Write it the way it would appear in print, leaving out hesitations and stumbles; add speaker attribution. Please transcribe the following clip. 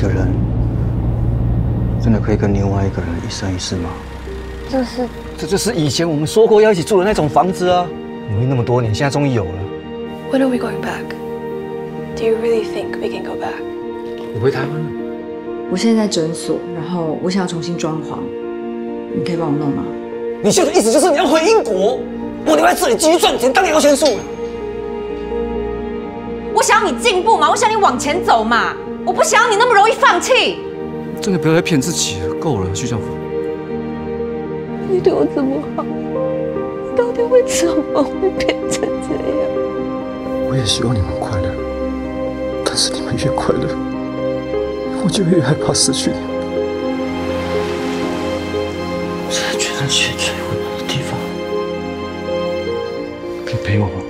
Speaker 1: 个人真的可以跟另外一个人一生一世吗？这就是以前我们说过要一起住的那种房子啊！努力那么多年，现在终于有了。
Speaker 2: When are we going back? Do you really think we can go back?
Speaker 1: 你回台湾了？
Speaker 3: 我现在在诊所，然后我想要重新装潢，你可以帮我弄吗？
Speaker 1: 你现在的意思就是你要回英国？我留在这里继续赚钱当摇钱树？
Speaker 3: 我想要你进步嘛，我想你往前走嘛，我不想要你那么容易放弃。
Speaker 1: 真的不要再骗自己了，够了，徐小凤。
Speaker 2: 你对我这么好，到底为什么会变成这样？
Speaker 1: 我也希望你们快乐，但是你们越快乐，我就越害怕失去你们。我现在觉得全世界最温暖的地方，可以陪我吗？